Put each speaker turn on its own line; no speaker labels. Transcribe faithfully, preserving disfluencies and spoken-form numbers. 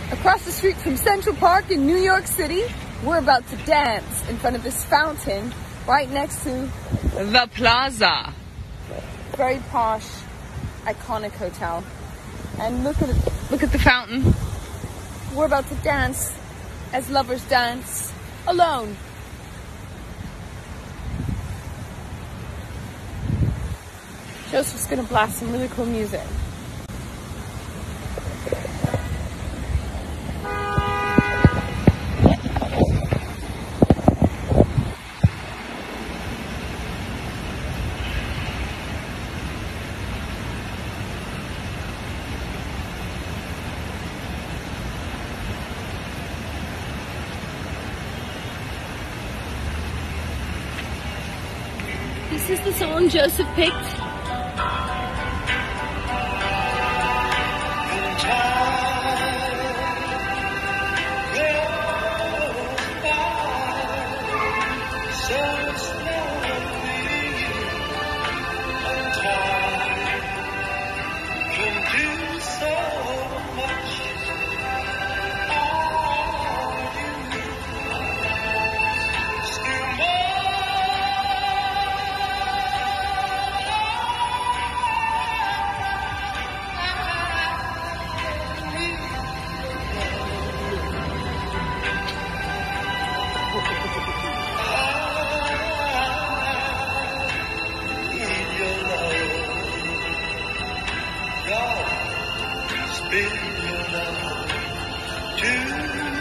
Across the street from Central Park in New York City, we're about to dance in front of this fountain right next to
the Plaza.
Very posh, iconic hotel. And look at it.
Look at the fountain.
We're about to dance as lovers dance alone. Joseph's gonna blast some really cool music. This is the song Joseph picked.
Spin your love to